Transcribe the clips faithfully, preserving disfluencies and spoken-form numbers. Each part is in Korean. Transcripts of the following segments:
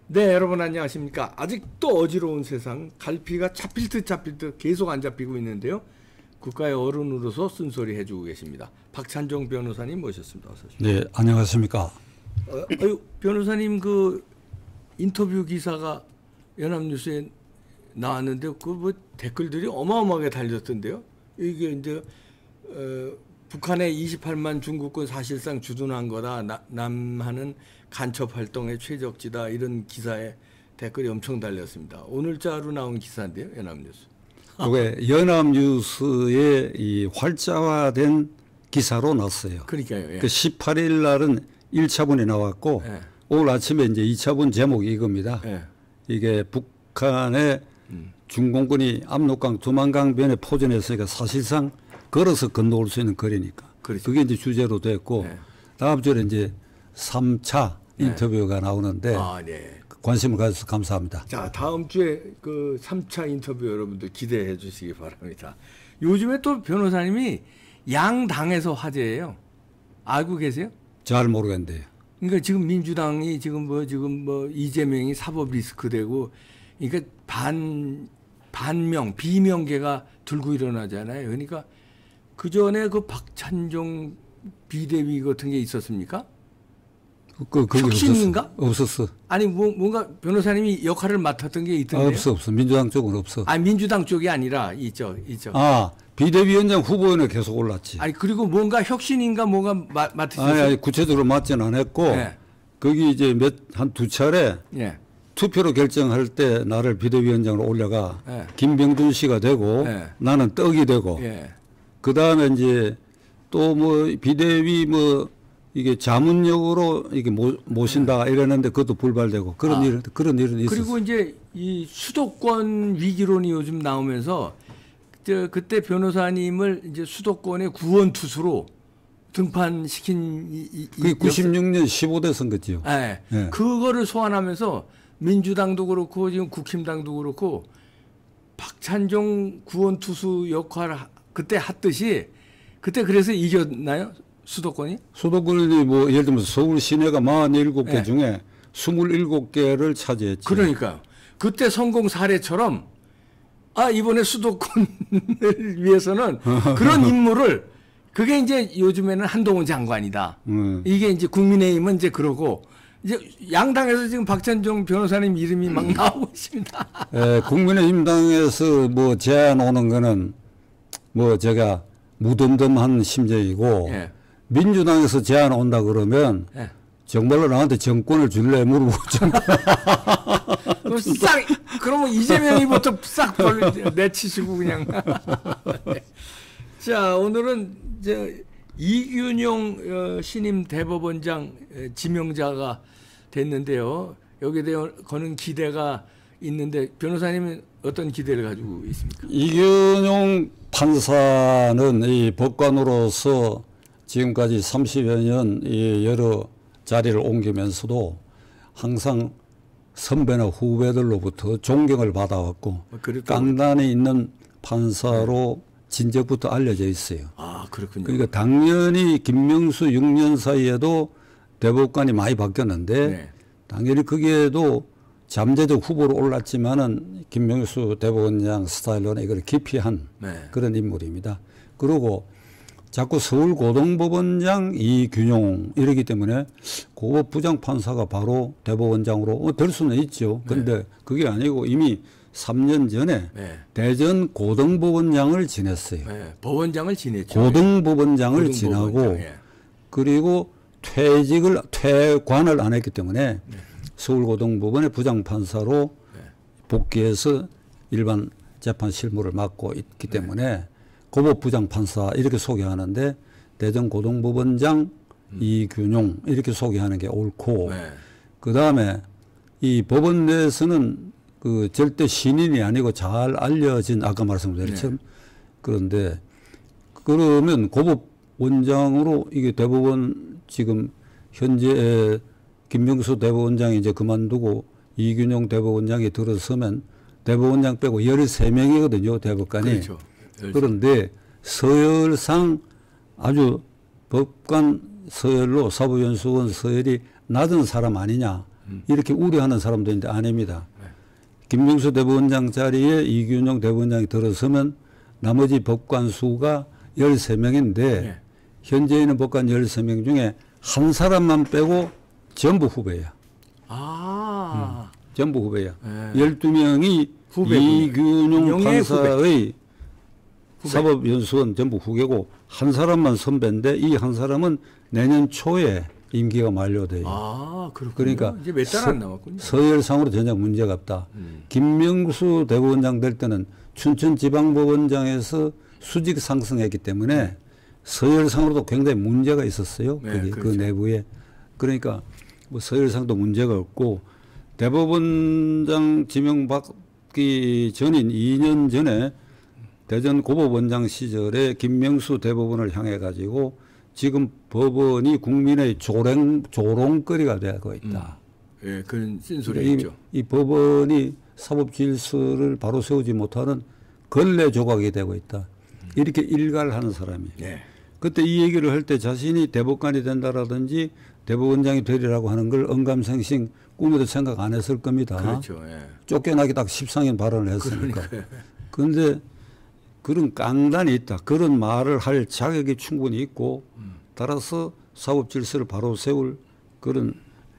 네, 여러분 안녕하십니까. 아직도 어지러운 세상, 갈피가 잡힐 듯 잡힐 듯 계속 안 잡히고 있는데요. 국가의 어른으로서 쓴소리 해주고 계십니다. 박찬종 변호사님 모셨습니다. 어서 오십시오. 네, 안녕하십니까. 어, 아유, 변호사님 그 인터뷰 기사가 연합뉴스에 나왔는데 그 뭐 댓글들이 어마어마하게 달렸던데요. 이게 이제 어, 북한의 이십팔만 중국군 사실상 주둔한 거다. 나, 남한은 간첩 활동의 최적지다. 이런 기사에 댓글이 엄청 달렸습니다. 오늘자로 나온 기사인데요, 연합뉴스. 그게 연합뉴스의 이 활자화된 기사로 났어요. 그러니까요. 예. 그 십팔 일 날은 일 차분이 나왔고 예. 오늘 아침에 이제 이 차분 제목이 이겁니다. 예. 이게 북한의 음. 중공군이 압록강 두만강변에 포진했으니까 사실상 걸어서 건너올 수 있는 거리니까. 그렇죠. 그게 이제 주제로 됐고 예. 다음 주에 이제 삼 차 인터뷰가 네. 나오는데 아, 네. 관심을 가져서 감사합니다. 자, 다음 주에 그 삼 차 인터뷰 여러분들 기대해 주시기 바랍니다. 요즘에 또 변호사님이 양당에서 화제예요. 알고 계세요? 잘 모르겠는데요. 그러니까 지금 민주당이 지금 뭐 지금 뭐 이재명이 사법 리스크 되고 그러니까 반 반명 비명계가 들고 일어나잖아요. 그러니까 그 전에 그 박찬종 비대위 같은 게 있었습니까? 그, 그게 혁신인가? 없었어. 없었어. 아니 뭐 뭔가 변호사님이 역할을 맡았던 게 있던데요. 아, 없어 없어. 민주당 쪽은 없어. 아 민주당 쪽이 아니라 이쪽 이쪽. 아 비대위원장 후보에는 계속 올랐지. 아니 그리고 뭔가 혁신인가 뭔가 마, 맡으셨어요? 아니, 아니 구체적으로 맡지는 않았고 네. 거기 이제 몇 한 두 차례 예. 투표로 결정할 때 나를 비대위원장으로 올려가 예. 김병준 씨가 되고 예. 나는 떡이 되고 예. 그 다음에 이제 또 뭐 비대위 뭐 이게 자문역으로 이게 모, 모신다 이러는데 그것도 불발되고 그런 아. 일 그런 일은 있었어. 그리고 이제 이 수도권 위기론이 요즘 나오면서 저 그때 변호사님을 이제 수도권의 구원 투수로 등판시킨 이, 이, 그게 구십육 년 십오 대 선거지요. 예. 예. 그거를 소환하면서 민주당도 그렇고 지금 국힘당도 그렇고 박찬종 구원 투수 역할을 하- 그때 했듯이 그때 그래서 이겼나요? 수도권이? 수도권이 뭐 예를 들면 서울 시내가 사십칠 개 네. 중에 이십칠 개를 차지했지. 그러니까요. 그때 성공 사례처럼 아 이번에 수도권을 위해서는 그런 임무를 그게 이제 요즘에는 한동훈 장관이다. 음. 이게 이제 국민의힘은 이제 그러고 이제 양당에서 지금 박찬종 변호사님 이름이 막 나오고 있습니다. 에, 국민의힘당에서 뭐 제안 오는 거는 뭐 제가 무덤덤한 심정이고 예. 민주당에서 제안 온다 그러면 예. 정말로 나한테 정권을 줄래 물어보죠. 그럼 싹 그러면 이재명이부터 싹 벌 내치시고 그냥. 자 오늘은 이제 이균용 어, 신임 대법원장 에, 지명자가 됐는데요. 여기에 대한 거는 기대가 있는데 변호사님은 어떤 기대를 가지고 있습니까? 이균용 판사는 이 법관으로서 지금까지 삼십여 년 이 여러 자리를 옮기면서도 항상 선배나 후배들로부터 존경을 받아왔고 그랬다고- 깡단이 있는 판사로 진작부터 알려져 있어요. 아 그렇군요. 그러니까 당연히 김명수 육 년 사이에도 대법관이 많이 바뀌었는데 네. 당연히 거기에도 잠재적 후보로 올랐지만은 김명수 대법원장 스타일로는 이걸 기피한 네. 그런 인물입니다. 그리고 자꾸 서울고등법원장 이균용 이러기 때문에 고법 부장판사가 바로 대법원장으로 어, 될 수는 있죠. 그런데 그게 아니고 이미 삼 년 전에 네. 대전 고등법원장을 지냈어요. 네. 법원장을 지냈죠. 고등법원장을 고등법원장, 지나고 예. 그리고 퇴직을 퇴관을 안 했기 때문에 서울고등법원의 부장판사로 복귀해서 일반 재판 실무를 맡고 있기 때문에 고법 부장판사 이렇게 소개하는데 대전고등법원장 음. 이균용 이렇게 소개하는 게 옳고 네. 그 다음에 이 법원 내에서는 그 절대 신인이 아니고 잘 알려진 아까 말씀드린 것처럼 네. 그런데 그러면 고법 원장으로 이게 대법원 지금 현재 김명수 대법원장이 이제 그만두고 이균용 대법원장이 들어서면 대법원장 빼고 열세 명이거든요, 대법관이. 그렇죠. 그런데 서열상 아주 법관 서열로 사법연수원 서열이 낮은 사람 아니냐 음. 이렇게 우려하는 사람도 있는데 아닙니다. 네. 김명수 대법원장 자리에 이균용 대법원장이 들어서면 나머지 법관 수가 열세 명인데 네. 현재 있는 법관 열세 명 중에 한 사람만 빼고 전부 후배야. 아. 음, 전부 후배야. 네. 열두 명이 이균용 판사의 후배. 사법연수원 전부 후계고 한 사람만 선배인데 이 한 사람은 내년 초에 임기가 만료돼요. 아, 그렇군요. 그러니까 이제 몇 달 안 남았군요. 서열상으로 전혀 문제가 없다. 음. 김명수 대법원장 될 때는 춘천지방법원장에서 수직 상승했기 때문에 네. 서열상으로도 굉장히 문제가 있었어요. 네, 거기 그렇죠. 그 내부에. 그러니까 뭐 서열상도 문제가 없고 대법원장 지명받기 전인 이 년 전에 대전 고법원장 시절에 김명수 대법원을 향해 가지고 지금 법원이 국민의 조롱, 조롱거리가 되고 있다. 음. 예, 그런 쓴소리 그러니까 있죠. 이, 이 법원이 사법 질서를 바로 세우지 못하는 걸레 조각이 되고 있다. 음. 이렇게 일갈을 하는 사람이에요. 네. 그때 이 얘기를 할 때 자신이 대법관이 된다라든지 대법원장이 되리라고 하는 걸 언감생심 꿈에도 생각 안 했을 겁니다. 그렇죠. 예. 쫓겨나기 딱 십삼 일 발언을 했으니까. 그러니까요. 그런데 그런 깡단이 있다. 그런 말을 할 자격이 충분히 있고 음. 따라서 사법 질서를 바로 세울 그런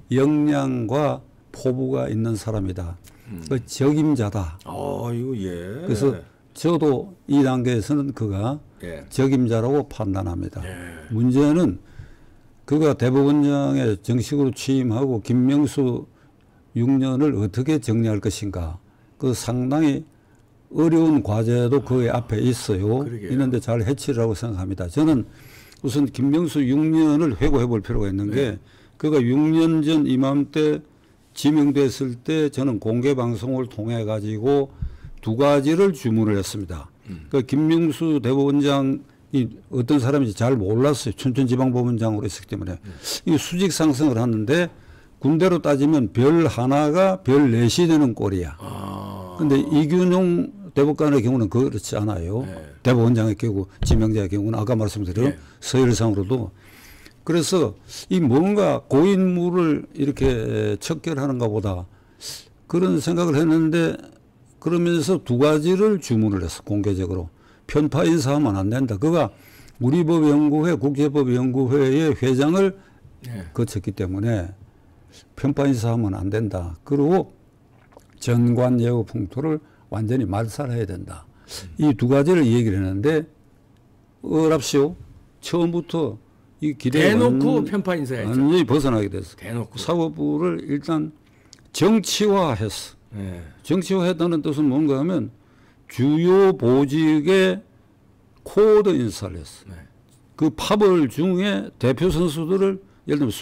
역량과 포부가 있는 사람이다. 음. 그 적임자다. 아, 이거 예. 그래서 저도 이 단계에서는 그가 예. 적임자라고 판단합니다. 예. 문제는 그가 대법원장에 정식으로 취임하고 김명수 육 년을 어떻게 정리할 것인가. 그 상당히 어려운 과제도 그 앞에 있어요. 그러게요. 있는데 잘 해치라고 생각합니다. 저는 우선 김명수 육 년을 회고해 볼 필요가 있는 네. 게 그가 육 년 전 이맘때 지명됐을 때 저는 공개 방송을 통해 가지고 두 가지를 주문을 했습니다. 음. 그 김명수 대법원장이 어떤 사람인지 잘 몰랐어요. 춘천지방법원장으로 있었기 때문에. 음. 이 수직 상승을 하는데 군대로 따지면 별 하나가 별 넷이 되는 꼴이야. 아. 근데 이균용 대법관의 경우는 그렇지 않아요. 네. 대법원장의 경우, 지명자의 경우는 아까 말씀드린 네. 서열상으로도. 그래서 이 뭔가 고인물을 이렇게 척결하는가 보다 그런 생각을 했는데 그러면서 두 가지를 주문을 했어. 공개적으로. 편파 인사하면 안 된다. 그가 우리법연구회, 국제법연구회의 회장을 네. 거쳤기 때문에 편파 인사하면 안 된다. 그리고 전관예우 풍토를 완전히 말살해야 된다. 이 두 가지를 얘기를 했는데 어랍시오. 처음부터 이 기대가 대놓고 완, 편파 인사했죠. 완전히 벗어나게 됐어. 대놓고. 사법부를 일단 정치화했어. 네. 정치화했다는 뜻은 뭔가 하면 주요 보직의 코드 인사를 했어. 네. 그 파벌 중에 대표 선수들을 예를 들면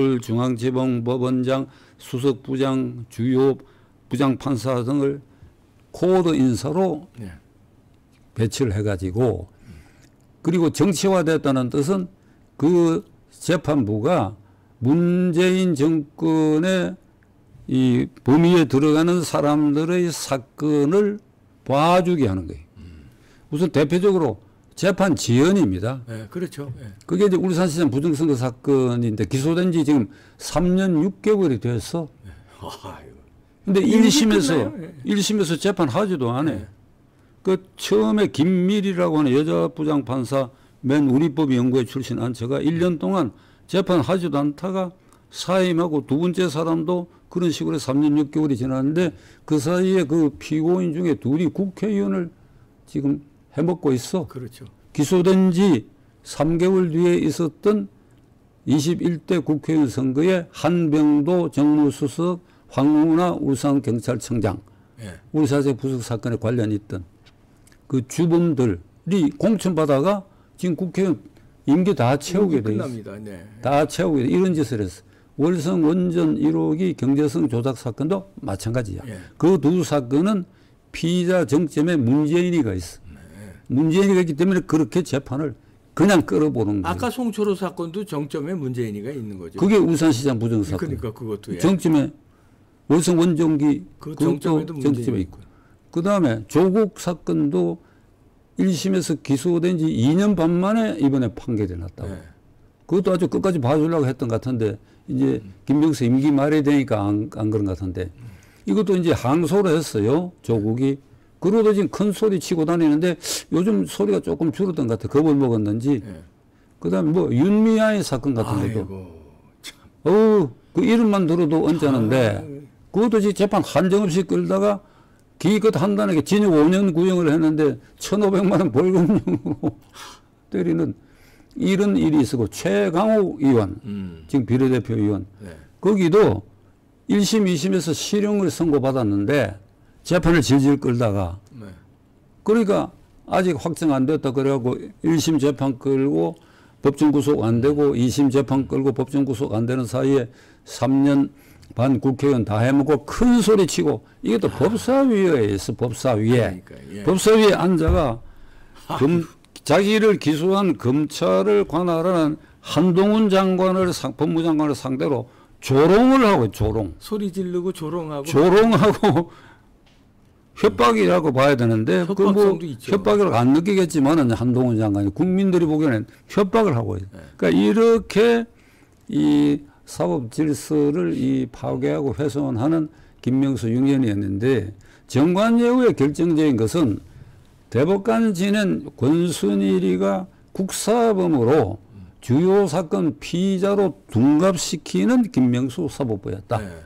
서울중앙지방법원장, 수석부장, 주요 부장판사 등을 코드 인사로 네. 배치를 해가지고 그리고 정치화됐다는 뜻은 그 재판부가 문재인 정권의 이 범위에 들어가는 사람들의 사건을 봐주게 하는 거예요. 음. 우선 대표적으로 재판 지연입니다. 네, 그렇죠. 네. 그게 이제 울산시장 부정선거 사건인데 기소된 지 지금 삼 년 육 개월이 됐어. 네. 아, 근데 일 심에서, 네. 일 심에서 재판하지도 않아. 네. 그 처음에 김밀이라고 하는 여자 부장판사 맨 우리법 연구회 출신 안처가 일 년 동안 재판하지도 않다가 사임하고 두 번째 사람도 그런 식으로 삼 년 육 개월이 지났는데 그 사이에 그 피고인 중에 둘이 국회의원을 지금 해먹고 있어. 그렇죠. 기소된 지 삼 개월 뒤에 있었던 이십일 대 국회의원 선거에 한병도 정무수석, 황운하 울산경찰청장, 네. 울산세 부석 사건에 관련이 있던 그 주범들이 공천받아가 지금 국회의원 임기 다 채우게 돼 있어. 네. 다 채우게 돼. 이런 짓을 했어. 월성 원전 일 호기 경제성 조작 사건도 마찬가지야. 네. 그 두 사건은 피의자 정점에 문재인이가 있어. 네. 문재인이가 있기 때문에 그렇게 재판을 그냥 끌어보는 거예요. 아까 송철호 사건도 정점에 문재인이가 있는 거죠. 그게 울산시장 부정사건. 그러니까 그것도. 예. 정점에 월성 원전기 그 정점에도 정점에 있고. 그 다음에 조국 사건도 일 심에서 기소된 지 이 년 반 만에 이번에 판결이 났다고. 네. 그것도 아주 끝까지 봐주려고 했던 것 같은데 이제 김병수 임기 말이 되니까 안, 안 그런 것 같은데 이것도 이제 항소를 했어요. 조국이. 그러다 지금 큰 소리 치고 다니는데 요즘 소리가 조금 줄었던 것 같아. 겁을 먹었는지. 네. 그 다음에 뭐 윤미아의 사건 같은 것도. 어우, 그 이름만 들어도 언짢은데 그것도 지금 재판 한정없이 끌다가 기껏 한다는 게 징역 오 년 구형을 했는데 천오백만 원 벌금형으로 때리는 이런 일이 있었고 최강욱 의원, 음. 지금 비례대표 의원. 네. 거기도 일 심, 이 심에서 실형을 선고받았는데 재판을 질질 끌다가 네. 그러니까 아직 확정 안 됐다 그래갖고 일 심 재판 끌고 법정 구속 안 되고 이 심 재판 끌고 법정 구속 안 되는 사이에 삼 년 반 국회의원 다 해먹고 큰 소리 치고 이게 또 아. 법사위에 있어 법사위에 그러니까, 예. 법사위에 앉아가 금, 자기를 기소한 검찰을 관할하는 한동훈 장관을 법무장관을 상대로 조롱을 하고 조롱 소리 지르고 조롱하고 조롱하고 협박이라고 봐야 되는데 그 뭐 협박이라고 안 느끼겠지만은 한동훈 장관이 국민들이 보기에는 협박을 하고 있어요. 네. 그러니까 이렇게 이 사법 질서를 이 파괴하고 훼손하는 김명수 육 년이었는데 정관예우의 결정적인 것은 대법관 지낸 권순일이가 국사범으로 주요 사건 피의자로 둔갑시키는 김명수 사법부였다. 네.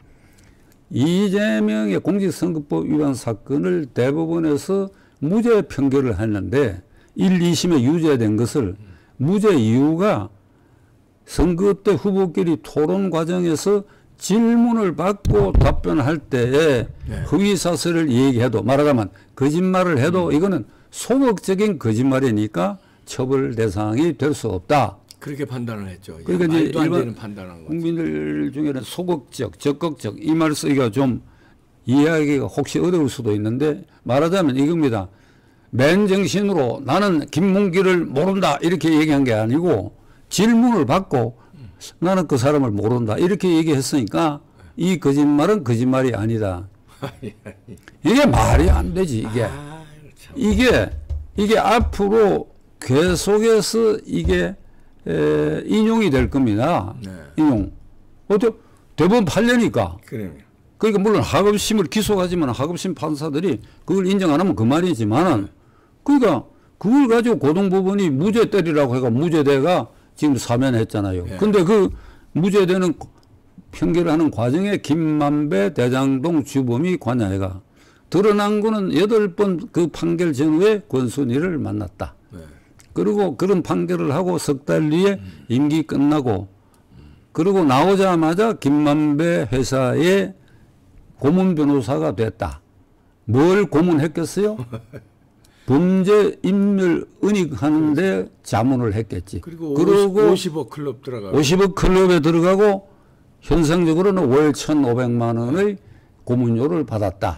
이재명의 공직선거법 위반 사건을 대법원에서 무죄 판결을 했는데 일, 이 심에 유죄된 것을 무죄 이유가 선거 때 후보끼리 토론 과정에서 질문을 받고 답변할 때에 네. 허위사실을 얘기해도 말하자면 거짓말을 해도 음. 이거는 소극적인 거짓말이니까 처벌 대상이 될 수 없다. 그렇게 판단을 했죠. 그러니까 이제 말도 안 되는 판단한 거죠. 국민들 중에는 소극적, 적극적 이 말 쓰기가 좀 이해하기가 혹시 어려울 수도 있는데 말하자면 이겁니다. 맨정신으로 나는 김문기를 모른다 이렇게 얘기한 게 아니고 질문을 받고 나는 그 사람을 모른다 이렇게 얘기했으니까 이 거짓말은 거짓말이 아니다. 이게 말이 안 되지 이게. 아, 이게 이게 앞으로 계속해서 이게 에, 인용이 될 겁니다. 네. 인용. 어때? 대법원 판례니까. 그래요. 그러니까 물론 하급심을 기소하지만 하급심 판사들이 그걸 인정 안 하면 그만이지만은 네. 그러니까 그걸 가지고 고등법원이 무죄 때리라고 해가 무죄대가 지금 사면했잖아요. 네. 근데 그 무죄되는 판결을 하는 과정에 김만배 대장동 주범이 관여해가 드러난 거는 여덟 번 그 판결 전후에 권순일을 만났다. 네. 그리고 그런 판결을 하고 석 달 뒤에 음. 임기 끝나고 음. 그리고 나오자마자 김만배 회사의 고문 변호사가 됐다. 뭘 고문했겠어요? 범죄 인멸 은닉하는데 자문을 했겠지. 그리고, 그리고 오십억 클럽 들어가고 오십억 클럽에 들어가고 현상적으로는 월 천오백만 원의 고문료를 받았다.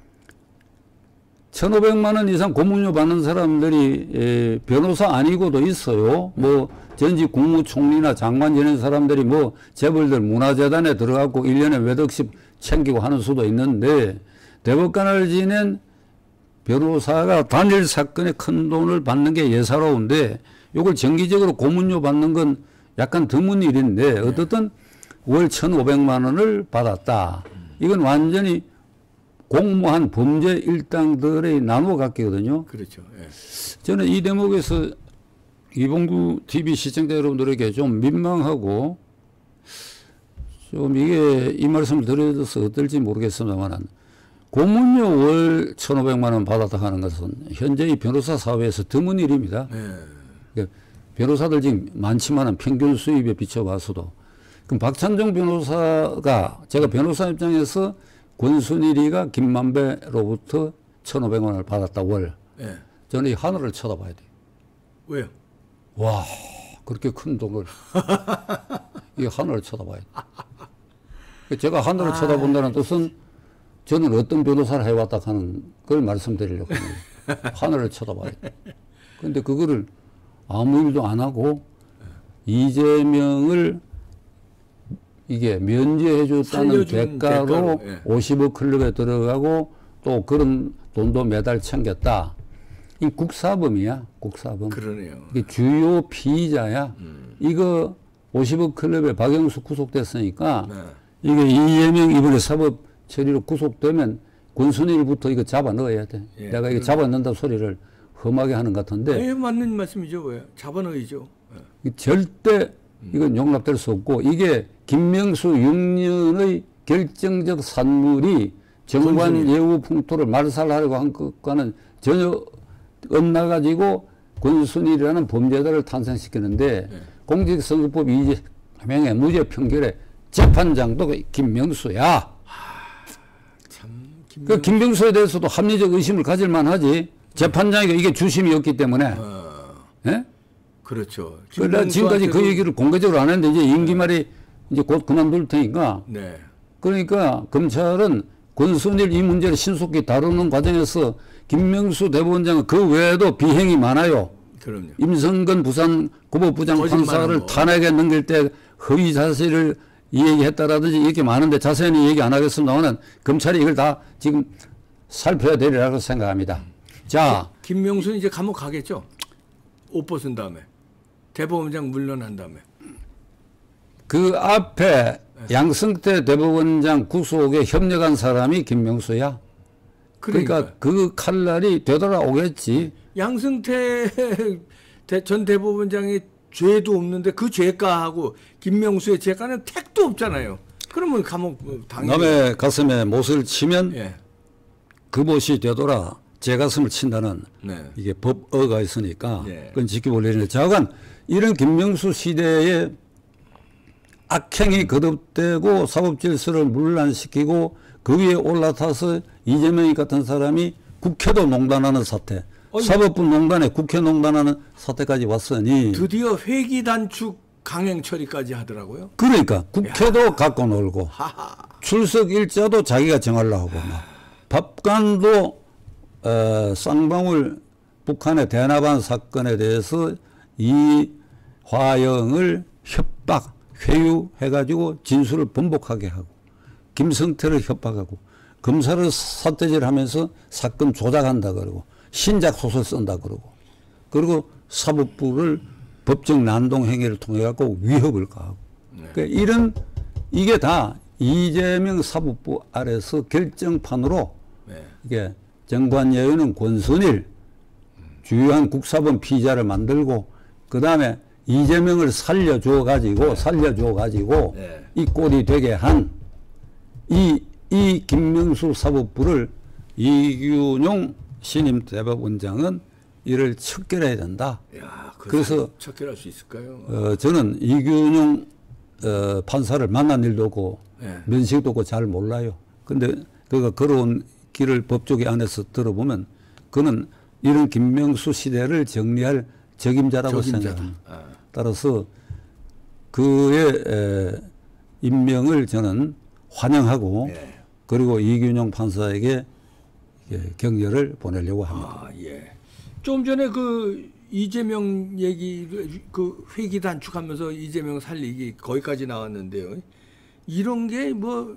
천오백만 원 이상 고문료 받는 사람들이 에, 변호사 아니고도 있어요. 뭐 전직 국무총리나 장관 지낸 사람들이 뭐 재벌들 문화재단에 들어가고 일 년에 몇 억씩 챙기고 하는 수도 있는데 대법관을 지낸 변호사가 단일 사건에 큰 돈을 받는 게 예사로운데 이걸 정기적으로 고문료 받는 건 약간 드문 일인데 어떻든 월 천오백만 원을 받았다. 이건 완전히 공모한 범죄 일당들의 나누어 갖기거든요. 그렇죠. 예. 저는 이 대목에서 이봉구 티비 시청자 여러분들에게 좀 민망하고 좀 이게 이 말씀을 드려서 어떨지 모르겠습니다만 고문료 월 천오백만 원 받았다 하는 것은 현재 이 변호사 사회에서 드문 일입니다. 예. 그러니까 변호사들 지금 많지만 평균 수입에 비춰봐서도 그럼 박찬종 변호사가 제가 변호사 입장에서 권순일이가 김만배로부터 천오백만 원을 받았다 월. 예. 저는 이 하늘을 쳐다봐야 돼요. 왜요? 와 그렇게 큰 돈을 이 하늘을 쳐다봐야 돼요. 제가 하늘을 아, 쳐다본다는 뜻은 저는 어떤 변호사를 해왔다 하는 걸 말씀드리려고 합니다. 하늘을 쳐다봐야 돼요. 그런데 그거를 아무 일도 안 하고 이재명을 이게 면제해 줬다는 대가로, 대가로 예. 오십억 클럽에 들어가고 또 그런 돈도 매달 챙겼다. 이 국사범이야, 국사범. 그러네요. 이게 주요 피의자야. 음. 이거 오십억 클럽에 박영수 구속됐으니까 네. 이게 이재명 이번에 사법 처리로 구속되면 권순일부터 이거 잡아 넣어야 돼. 예, 내가 이거 잡아 넣는다 소리를 험하게 하는 것 같은데 예, 맞는 말씀이죠. 왜? 잡아넣이죠. 예. 절대 이건 용납될 수 없고 이게 김명수 육 년의 결정적 산물이 정관 권순일. 예우 풍토를 말살하려고 한 것과는 전혀 엇나가지고 권순일이라는 범죄자를 탄생시키는데 네. 공직선거법 이재명의 무죄 판결에 재판장도 김명수야. 참 김. 그 김명수에 대해서도 합리적 의심을 가질 만하지. 재판장이 이게 주심이었기 때문에. 어, 예? 그렇죠. 그래, 나 지금까지 그 김명수한테도- 얘기를 공개적으로 안 했는데 이제 임기 말이 이제 곧 그만둘 테니까. 네. 그러니까 검찰은 권순일 이 문제를 신속히 다루는 과정에서 김명수 대법원장은 그 외에도 비행이 많아요. 그럼요. 임성근 부산 고법부장 거짓말한 판사를 거. 탄핵에 넘길 때 허위 사실을 얘기했다라든지 이렇게 많은데 자세히 얘기 안 하겠습니다만 검찰이 이걸 다 지금 살펴야 되리라고 생각합니다. 자, 김명수는 이제 감옥 가겠죠. 옷 벗은 다음에 대법원장 물러난 다음에. 그 앞에 양승태 대법원장 구속에 협력한 사람이 김명수야. 그러니까 그러니까 그 칼날이 되돌아오겠지. 양승태 대- 전 대법원장의 죄도 없는데 그 죄가하고 김명수의 죄가는 택도 없잖아요. 그러면 감옥 당연히. 남의 가슴에 못을 치면 예. 그 못이 되돌아 제 가슴을 친다는 네. 이게 법어가 있으니까 예. 그건 지켜볼 일인데 자관 이런 김명수 시대에 악행이 거듭되고 사법질서를 문란시키고 그 위에 올라타서 이재명 같은 사람이 국회도 농단하는 사태, 어이. 사법부 농단에 국회 농단하는 사태까지 왔으니 드디어 회기 단축 강행 처리까지 하더라고요. 그러니까 국회도 갖고 놀고 하하. 출석 일자도 자기가 정하려고 하고 막 법관도 어, 쌍방울 북한의 대납한 사건에 대해서 이 화영을 협박, 회유해가지고 진술을 번복하게 하고 김성태를 협박하고 검사를 삿대질하면서 사건 조작한다 그러고 신작 소설 쓴다 그러고 그리고 사법부를 법정 난동 행위를 통해 갖고 위협을 가하고 네. 그러니까 이런 이게 다 이재명 사법부 아래서 결정판으로 네. 이게 정관예우는 권순일 주요한 국사범 피의자를 만들고 그 다음에 이재명을 살려줘 가지고 살려줘 가지고 네. 이 꼴이 되게 한 이 이 김명수 사법부를 이균용 신임 대법원장은 이를 척결해야 된다. 야, 그 그래서 척결할 수 있을까요? 어, 저는 이균용 어, 판사를 만난 일도 없고 네. 면식도 없고 잘 몰라요. 근데 그가 걸어온 길을 법조계 안에서 들어보면 그는 이런 김명수 시대를 정리할 적임자라고 적임자다. 생각합니다. 아. 따라서 그의 에, 임명을 저는 환영하고 예. 그리고 이균용 판사에게 예, 격려를 보내려고 합니다. 아, 예. 좀 전에 그 이재명 얘기 그 회기 단축하면서 이재명 살리기 거기까지 나왔는데요. 이런 게 뭐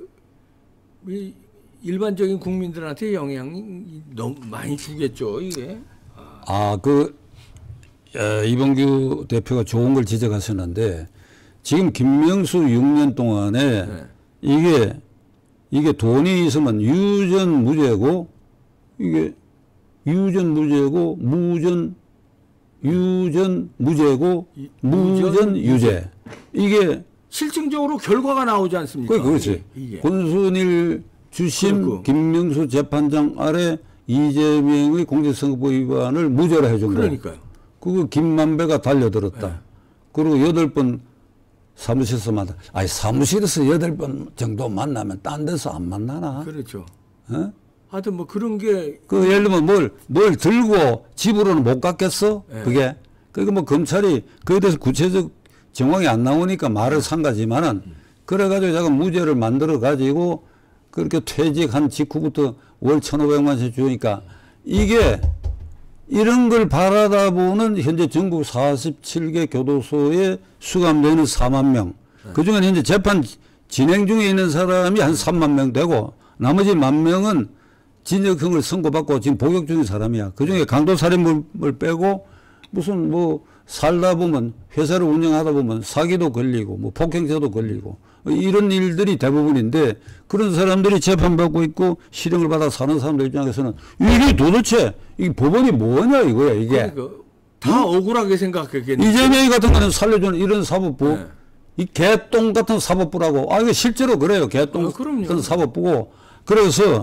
일반적인 국민들한테 영향이 너무 많이 주겠죠, 이게. 아, 그 에, 이봉규 대표가 좋은 걸 지적하셨는데 지금 김명수 육 년 동안에 네. 이게 이게 돈이 있으면 유전 무죄고 이게 유전 무죄고 무전 유전 무죄고 이- 무전 무전 유죄 이게 실증적으로 결과가 나오지 않습니까? 그 그렇지. 이게. 권순일 주심 그렇고. 김명수 재판장 아래 이재명의 공직선거법 위반을 무죄로 해준 거예요. 그러니까요. 그거 김만배가 달려들었다. 네. 그리고 여덟 번 사무실에서 만나. 아니 사무실에서 여덟 번 정도 만나면 딴 데서 안 만나나? 그렇죠. 어? 하여튼 뭐 그런 게 그 예를 들면 뭘, 뭘 들고 집으로는 못 갔겠어? 네. 그게. 그러니까 뭐 검찰이 그에 대해서 구체적 정황이 안 나오니까 말을 산 거지만은 그래가지고 자가 무죄를 만들어가지고 그렇게 퇴직한 직후부터 월 천오백만 원씩 주니까 이게 이런 걸 바라다 보는 현재 전국 사십칠 개 교도소에 수감되는 사만 명. 그 중에 현재 재판 진행 중에 있는 사람이 한 삼만 명 되고 나머지 만 명은 징역형을 선고받고 지금 복역 중인 사람이야. 그중에 강도살인범을 빼고 무슨 뭐 살다 보면 회사를 운영하다 보면 사기도 걸리고 뭐 폭행죄도 걸리고 이런 일들이 대부분인데 그런 사람들이 재판받고 있고 실형을 받아 사는 사람들 입장에서는 이게 도대체 이 법원이 뭐냐 이거야 이게. 그러니까 다 응? 억울하게 생각했겠는데. 이재명이 같은 거는 살려주는 이런 사법부 네. 이 개똥 같은 사법부라고. 아 이거 실제로 그래요. 개똥 아, 같은 사법부고. 그래서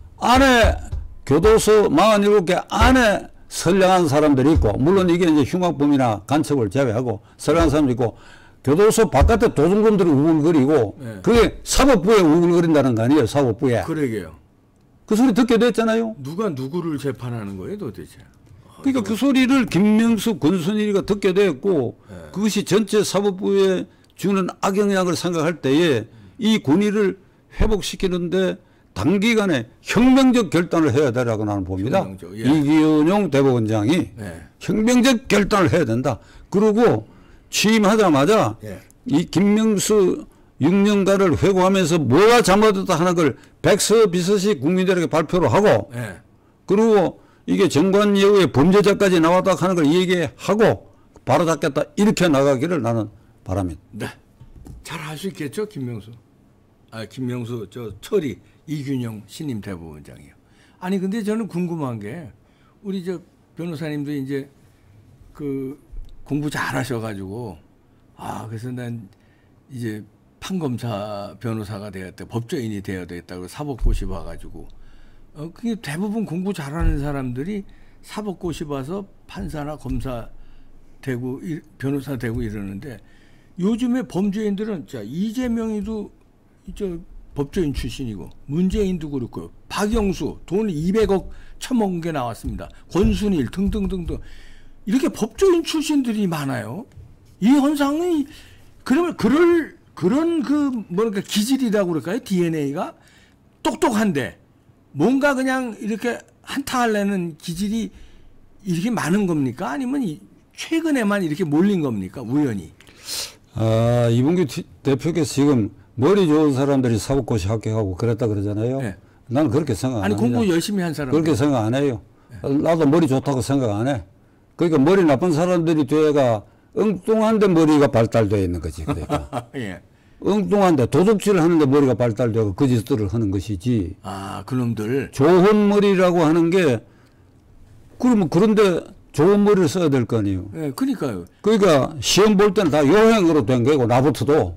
안에 교도소 사십칠 개 안에 선량한 사람들이 있고 물론 이게 이제 흉악범이나 간첩을 제외하고 선량한 사람들이 있고 교도소 바깥에 도둑놈들이 우글거리고 네. 그게 사법부에 우글거린다는 거 아니에요. 사법부에. 그러게요. 그 소리 듣게 됐잖아요. 누가 누구를 재판하는 거예요 도대체. 그러니까 그 소리를 김명수, 권순일이가 듣게 됐고 네. 그것이 전체 사법부에 주는 악영향을 생각할 때에 이 권위를 회복시키는데 단기간에 혁명적 결단을 해야 되라고 나는 봅니다. 예. 이기은용 대법원장이 네. 혁명적 결단을 해야 된다. 그리고 취임하자마자 예. 이 김명수 육 년간을 회고하면서 뭐가 잘못됐다 하는 걸 백서비서시 국민들에게 발표를 하고 예. 그리고 이게 정관예우의 범죄자까지 나왔다 하는 걸 얘기하고 바로잡겠다 이렇게 나가기를 나는 바랍니다. 네. 잘 할 수 있겠죠 김명수. 아 김명수 저 철이 이균영 신임 대법원장이요. 아니 근데 저는 궁금한 게 우리 저 변호사님도 이제 그 공부 잘 하셔가지고 아 그래서 난 이제 판검사 변호사가 되었다 법조인이 되어야 되겠다고 사법고시 봐가지고 어 그게 대부분 공부 잘하는 사람들이 사법고시 봐서 판사나 검사 되고 변호사 되고 이러는데 요즘에 범죄인들은 자 이재명이도 저 법조인 출신이고 문재인도 그렇고 박영수 돈 이백억 처먹은 게 나왔습니다. 권순일 등등등등 이렇게 법조인 출신들이 많아요. 이 현상이 그러면 그럴 그런 그 뭐랄까 기질이라고 그럴까요? 디엔에이가 똑똑한데 뭔가 그냥 이렇게 한타하려는 기질이 이렇게 많은 겁니까? 아니면 이 최근에만 이렇게 몰린 겁니까? 우연히? 아 이봉규 대표께서 지금 머리 좋은 사람들이 사법고시 합격하고 그랬다 그러잖아요. 네. 나는 그렇게 생각 안 아니 합니다. 공부 열심히 한 사람 그렇게 생각 안 해요. 네. 나도 머리 좋다고 생각 안 해. 그러니까 머리 나쁜 사람들이 돼가 엉뚱한데 머리가 발달되어 있는 거지. 그러니까. 예. 엉뚱한데 도둑질을 하는데 머리가 발달되고 그 짓들을 하는 것이지. 아 그놈들. 좋은 머리라고 하는 게 그러면 그런데 좋은 머리를 써야 될 거 아니에요. 예, 그러니까요. 그러니까 시험 볼 때는 다 요행으로 된 거고 나부터도.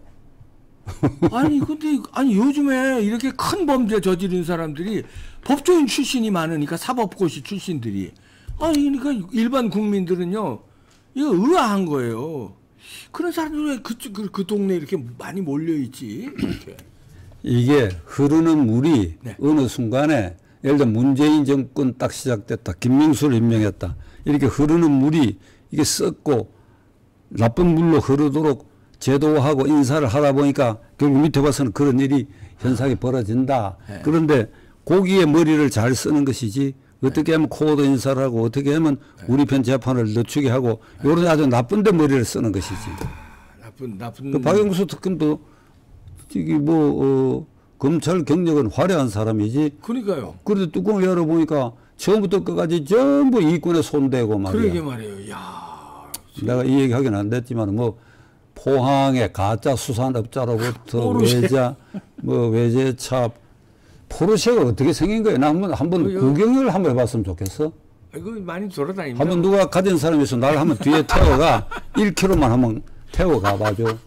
아니 근데 아니 요즘에 이렇게 큰 범죄 저지른 사람들이 법조인 출신이 많으니까 사법고시 출신들이 아니 그러니까 일반 국민들은요 이거 의아한 거예요. 그런 사람들이 왜 그, 그, 그 동네에 이렇게 많이 몰려있지 이렇게. 이게 흐르는 물이 네. 어느 순간에 예를 들어 문재인 정권 딱 시작됐다. 김명수를 임명했다. 이렇게 흐르는 물이 이게 썩고 나쁜 물로 흐르도록 제도하고 인사를 하다 보니까 결국 밑에 봐서는 그런 일이 현상이 벌어진다. 네. 그런데 고기의 머리를 잘 쓰는 것이지 어떻게 하면 코드 인사를 하고 어떻게 하면 네. 우리 편 재판을 늦추게 하고 네. 이런 아주 나쁜 데 머리를 쓰는 것이지. 아, 나쁜 나쁜. 그 박영수 특검도 저기 뭐 어, 검찰 경력은 화려한 사람이지. 그러니까요. 그런데 뚜껑을 열어보니까 처음부터 끝까지 전부 이권에 손대고 말이야. 그러게 말이에요. 야. 내가 이 얘기 하긴 안 됐지만 뭐 포항의 가짜 수산업자로부터 외자 뭐 외제차 포르쉐가 어떻게 생긴 거예요? 나 한번 한번 구경을 한번 해봤으면 좋겠어. 이거 많이 돌아다닙니다. 한번 누가 가진 사람이 있어 날 한번 뒤에 태워가 일 킬로미터만 한번 태워가 봐줘.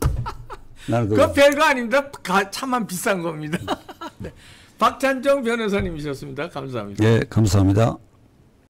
그 별거 아닙니다. 가, 차만 비싼 겁니다. 네. 박찬정 변호사님이셨습니다. 감사합니다. 예, 감사합니다.